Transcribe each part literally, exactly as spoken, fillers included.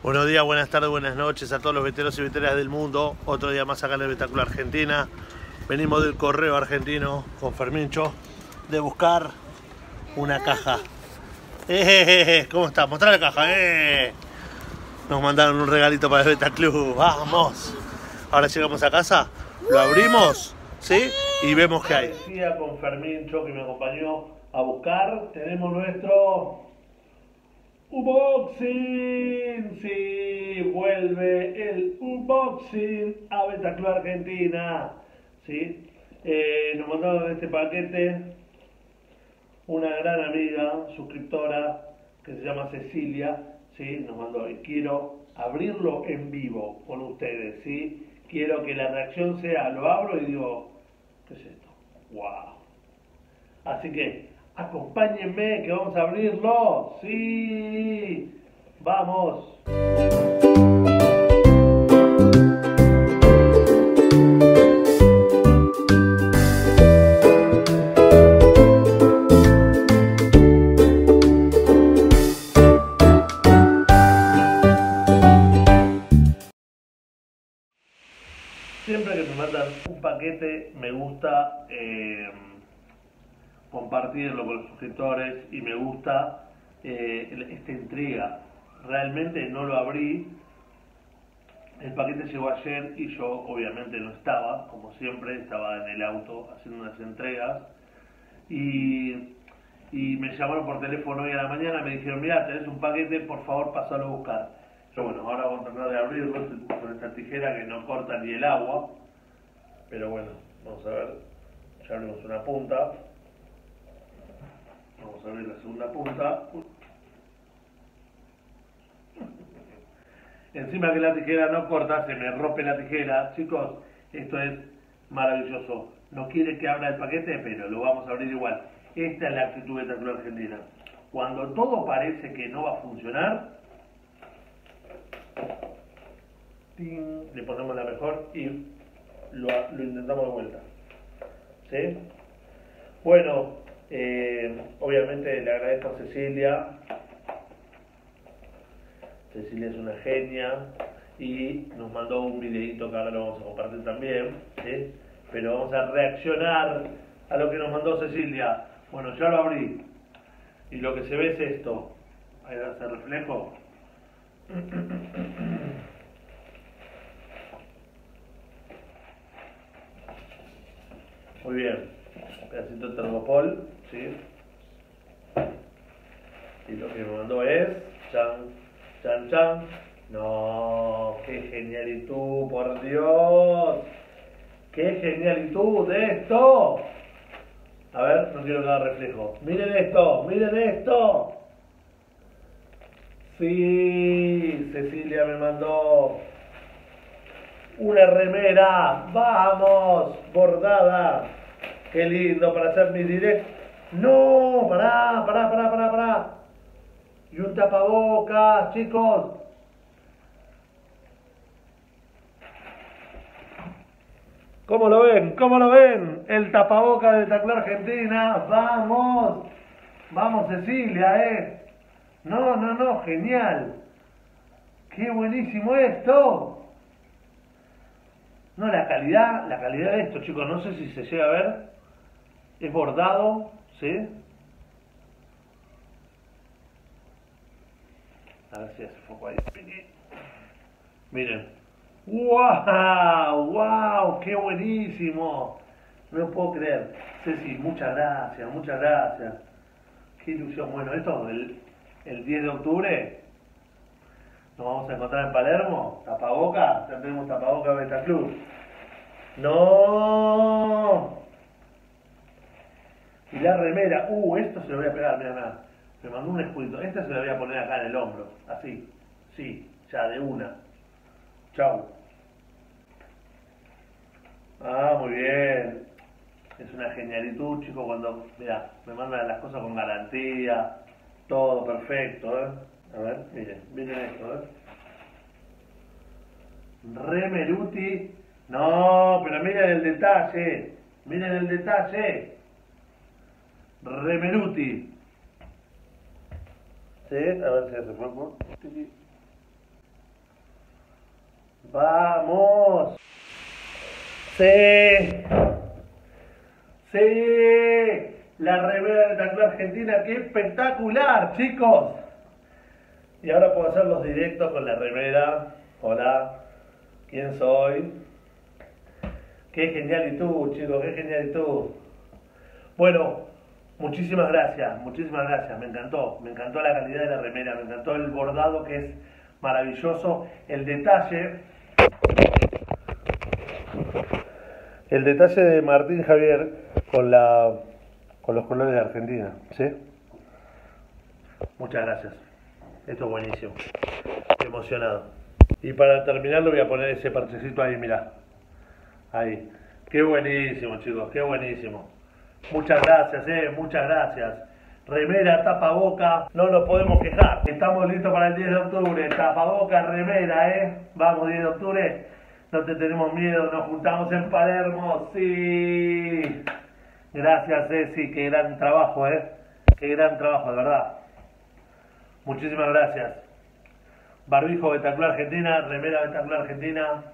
Buenos días, buenas tardes, buenas noches a todos los veteros y veteras del mundo. Otro día más acá en el Betáculo Argentina. Venimos del correo argentino con Fermincho de buscar una caja. ¡Eh! ¿Cómo está? Mostrá la caja. ¡Eh! Nos mandaron un regalito para el Betaclub. ¡Vamos! Ahora llegamos a casa, lo abrimos, ¿sí? Y vemos qué hay. Decía con Fermincho que me acompañó a buscar. Tenemos nuestro unboxing, sí, vuelve el unboxing a Betaclub Argentina, sí. Eh, nos mandaron este paquete una gran amiga, suscriptora, que se llama Cecilia, sí, nos mandó y quiero abrirlo en vivo con ustedes, sí. Quiero que la reacción sea, lo abro y digo, ¿qué es esto? ¡Wow! Así que acompáñenme que vamos a abrirlo. ¡Sí! ¡Vamos! Siempre que me mandan un paquete me gusta eh, compartirlo con los suscriptores y me gusta eh, esta entrega. Realmente no lo abrí, el paquete llegó ayer y yo obviamente no estaba, como siempre, estaba en el auto haciendo unas entregas y, y me llamaron por teléfono hoy a la mañana, me dijeron, mira, tenés un paquete, por favor pasalo a buscar. Yo bueno, ahora voy a tratar de abrirlo con esta tijera que no corta ni el agua, pero bueno, vamos a ver, ya abrimos una punta. Vamos a abrir la segunda punta. Encima que la tijera no corta, se me rompe la tijera. Chicos, esto es maravilloso. No quiere que abra el paquete, pero lo vamos a abrir igual. Esta es la actitud de Betaclub Argentina. Cuando todo parece que no va a funcionar, ¡ting!, le ponemos la mejor y lo, lo intentamos de vuelta. ¿Sí? Bueno, Eh, obviamente le agradezco a Cecilia. Cecilia es una genia y nos mandó un videito que ahora lo vamos a compartir también, ¿sí? Pero vamos a reaccionar a lo que nos mandó Cecilia. Bueno, ya lo abrí y lo que se ve es esto. Ahí va a hacer reflejo. Muy bien. Pedacito de termopol, ¿sí? Y lo que me mandó es chan, chan, chan. No, qué genialitud, por Dios. Qué genialitud de esto. A ver, no quiero que haga reflejo. Miren esto, miren esto. Sí, Cecilia me mandó una remera, vamos, bordada. Qué lindo para hacer mi directo. No, pará, pará, pará, pará, pará. Y un tapabocas, chicos. ¿Cómo lo ven? ¿Cómo lo ven? El tapabocas de Betaclub Argentina. Vamos. Vamos, Cecilia, eh. No, no, no, genial. Qué buenísimo esto. No, la calidad, la calidad de esto, chicos, no sé si se llega a ver. Es bordado, ¿sí? A ver si hace foco ahí. Miren. ¡Wow! ¡Wow! ¡Qué buenísimo! No lo puedo creer. Ceci, muchas gracias, muchas gracias. Qué ilusión. Bueno, esto el, el diez de octubre nos vamos a encontrar en Palermo. Tapaboca. Ya tenemos tapaboca Betaclub. ¡No! Y la remera, uh, esto se lo voy a pegar, mira, mira, me mandó un escudito, esta se la voy a poner acá en el hombro, así, sí, ya de una, chau. Ah, muy bien, es una genialitud, chicos, cuando, mira, me mandan las cosas con garantía, todo perfecto, ¿eh? A ver, miren, miren esto, ¿eh? Remeruti, no, pero miren el detalle, miren el detalle. Remeruti. ¿Sí? A ver si hace fuego. ¡Vamos! ¡Sí! ¡Sí! La remera de Tacla Argentina, ¡qué espectacular, chicos! Y ahora puedo hacer los directos con la remera. Hola, ¿quién soy? ¡Qué genialitud, chicos! ¡Qué genialitud! Bueno, muchísimas gracias, muchísimas gracias. Me encantó, me encantó la calidad de la remera, me encantó el bordado que es maravilloso. El detalle, el detalle de Martín Javier con la, con los colores de Argentina, ¿sí? Muchas gracias. Esto es buenísimo. Estoy emocionado. Y para terminar le voy a poner ese parchecito ahí, mirá. Ahí. Qué buenísimo, chicos, qué buenísimo. Muchas gracias, eh, muchas gracias. Remera, tapaboca, no nos podemos quejar. Estamos listos para el diez de octubre. Tapaboca, remera, eh. Vamos, diez de octubre. No te tenemos miedo, nos juntamos en Palermo, sí. Gracias, Ceci, qué gran trabajo, eh. Qué gran trabajo, de verdad. Muchísimas gracias. Barbijo Betaclar Argentina, remera Betaclar Argentina.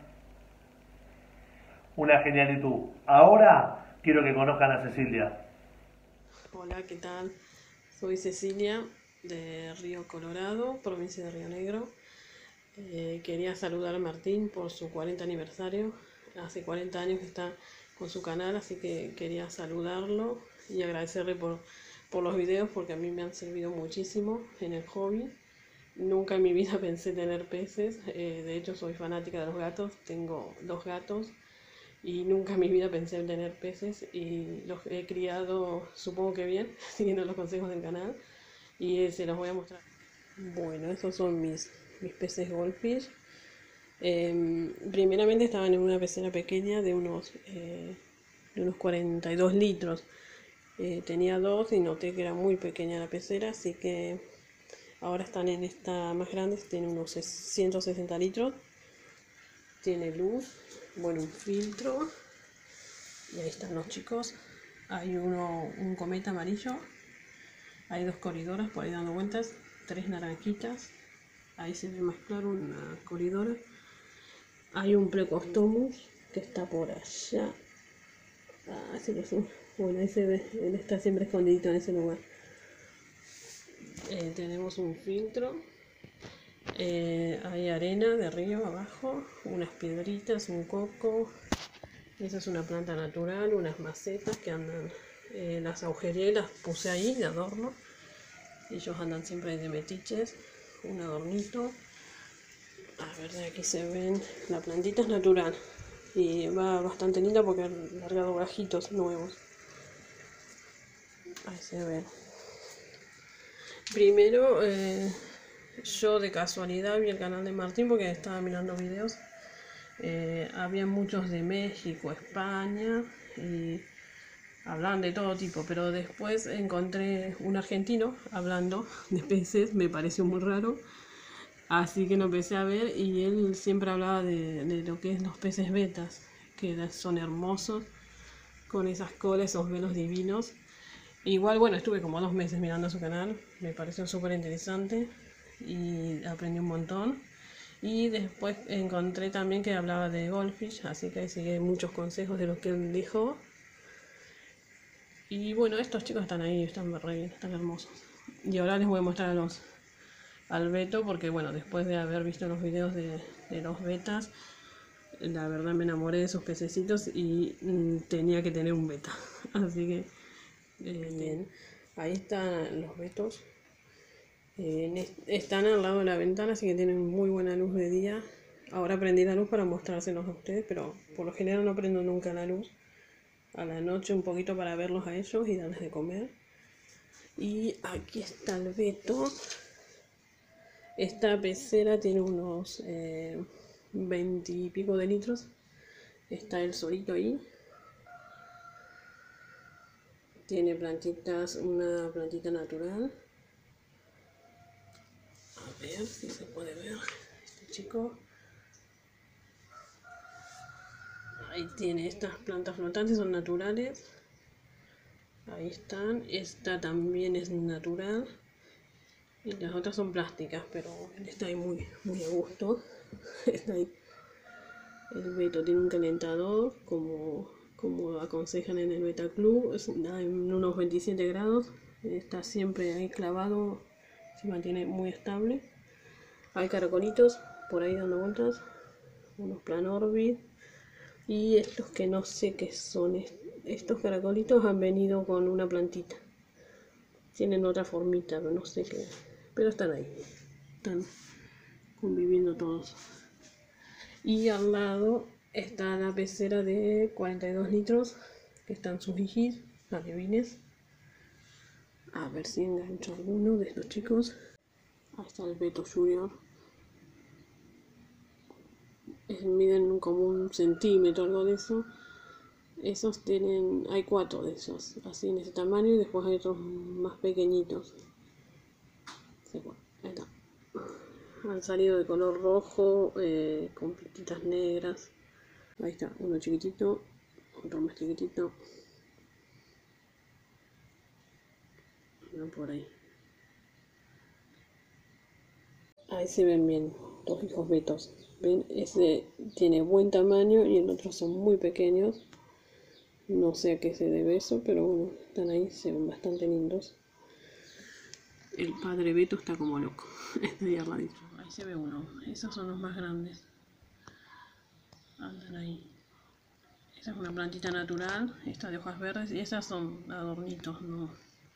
Una genialitud. Ahora quiero que conozcan a Cecilia. Hola, ¿qué tal? Soy Cecilia de Río Colorado, provincia de Río Negro. Eh, quería saludar a Martín por su cuarenta aniversario. Hace cuarenta años que está con su canal, así que quería saludarlo y agradecerle por, por los videos porque a mí me han servido muchísimo en el hobby. Nunca en mi vida pensé tener peces, eh, de hecho soy fanática de los gatos, tengo dos gatos. Y nunca en mi vida pensé en tener peces y los he criado, supongo que bien, siguiendo los consejos del canal. Y eh, se los voy a mostrar. Bueno, estos son mis, mis peces goldfish. Eh, primeramente estaban en una pecera pequeña de unos, eh, de unos cuarenta y dos litros. Eh, tenía dos y noté que era muy pequeña la pecera, así que ahora están en esta más grande, tiene unos ciento sesenta litros. Tiene luz, bueno, un filtro. Y ahí están los chicos. Hay uno, un cometa amarillo. Hay dos coridoras por ahí dando vueltas. Tres naranjitas. Ahí se ve más claro una coridora. Hay un Plecostomus que está por allá. Ah, sí lo sé. Bueno, ahí se ve. Él está siempre escondidito en ese lugar. Eh, tenemos un filtro. Eh, hay arena de río abajo. Unas piedritas, un coco. Esa es una planta natural, unas macetas que andan, eh, las agujereé, las puse ahí de adorno. Ellos andan siempre de metiches, un adornito. A ver, de aquí se ven, la plantita es natural y va bastante linda porque han largado gajitos nuevos. Ahí se ven. Primero, eh, yo de casualidad vi el canal de Martín porque estaba mirando videos. Eh, había muchos de México, España y hablaban de todo tipo, pero después encontré un argentino hablando de peces, me pareció muy raro, así que lo empecé a ver y él siempre hablaba de, de lo que es los peces betas, que son hermosos, con esas colas, esos velos divinos. Igual, bueno, estuve como dos meses mirando su canal, me pareció súper interesante y aprendí un montón. Y después encontré también que hablaba de goldfish, así que ahí sigue muchos consejos de lo que él dijo. Y bueno, estos chicos están ahí, están re bien, están hermosos. Y ahora les voy a mostrar a los, al Beto, porque bueno, después de haber visto los videos de, de los betas, la verdad me enamoré de esos pececitos y mmm, tenía que tener un beta. Así que, eh, bien, ahí están los betos. Eh, están al lado de la ventana, así que tienen muy buena luz de día. Ahora prendí la luz para mostrárselos a ustedes, pero por lo general no prendo nunca la luz. A la noche un poquito para verlos a ellos y darles de comer. Y aquí está el Beto. Esta pecera tiene unos eh, veinte y pico de litros. Está el solito ahí. Tiene plantitas, una plantita natural. A ver si se puede ver este chico. Ahí tiene estas plantas flotantes, son naturales. Ahí están. Esta también es natural. Y las otras son plásticas, pero esta ahí muy, muy a gusto. Está ahí. El Beto tiene un calentador, como, como aconsejan en el Beta Club, es en unos veintisiete grados. Está siempre ahí clavado, se mantiene muy estable. Hay caracolitos por ahí dando vueltas, unos Planorbit. Y estos que no sé qué son, estos caracolitos han venido con una plantita. Tienen otra formita, pero no sé qué. Pero están ahí, están conviviendo todos. Y al lado está la pecera de cuarenta y dos litros, que están sus hijis, alevines. A ver si engancho alguno de estos chicos. Ahí está el Beto Junior. Es, miden como un centímetro, algo de eso. Esos tienen, hay cuatro de esos, así en ese tamaño, y después hay otros más pequeñitos. Ahí está. Han salido de color rojo, eh, con pintitas negras. Ahí está, uno chiquitito, otro más chiquitito. Uno por ahí. Ahí se ven bien los hijos betos. Ven, ese tiene buen tamaño y el otro son muy pequeños. No sé a qué se debe eso, pero bueno, están ahí, se ven bastante lindos. El padre Beto está como loco. Está ahí al ladito. Ahí se ve uno. Esos son los más grandes. Andan ahí. Esa es una plantita natural. Esta de hojas verdes. Y esas son adornitos, ¿no?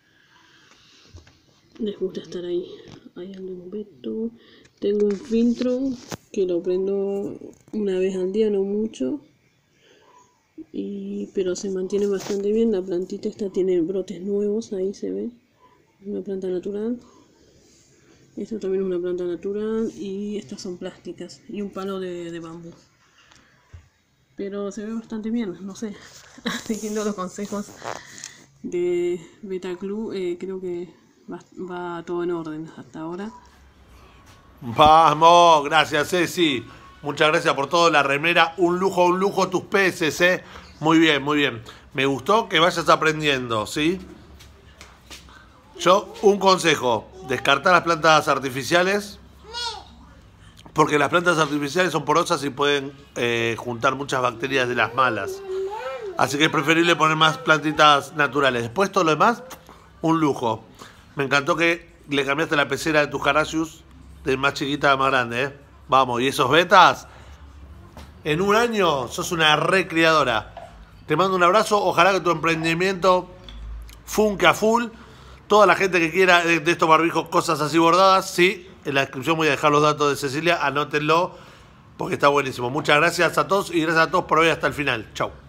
Les gusta estar ahí. Ahí anda un Beto. Tengo un filtro que lo prendo una vez al día, no mucho. Y, pero se mantiene bastante bien. La plantita esta tiene brotes nuevos, ahí se ve. Una planta natural. Esta también es una planta natural. Y estas son plásticas. Y un palo de, de bambú. Pero se ve bastante bien, no sé. Siguiendo los consejos de Beta Club, eh, creo que va, va todo en orden hasta ahora. Vamos, gracias Ceci. Muchas gracias por todo, la remera. Un lujo, un lujo tus peces, eh. Muy bien, muy bien. Me gustó que vayas aprendiendo, ¿sí? Yo, un consejo. Descartar las plantas artificiales. Porque las plantas artificiales son porosas y pueden eh, juntar muchas bacterias de las malas. Así que es preferible poner más plantitas naturales. Después todo lo demás, un lujo. Me encantó que le cambiaste la pecera de tus Carasius de más chiquita a más grande, ¿eh? Vamos, y esos betas, en un año sos una recriadora. Te mando un abrazo, ojalá que tu emprendimiento funque a full. Toda la gente que quiera de, de estos barbijos, cosas así bordadas, sí, en la descripción voy a dejar los datos de Cecilia, anótenlo, porque está buenísimo. Muchas gracias a todos y gracias a todos por ver hasta el final. Chau.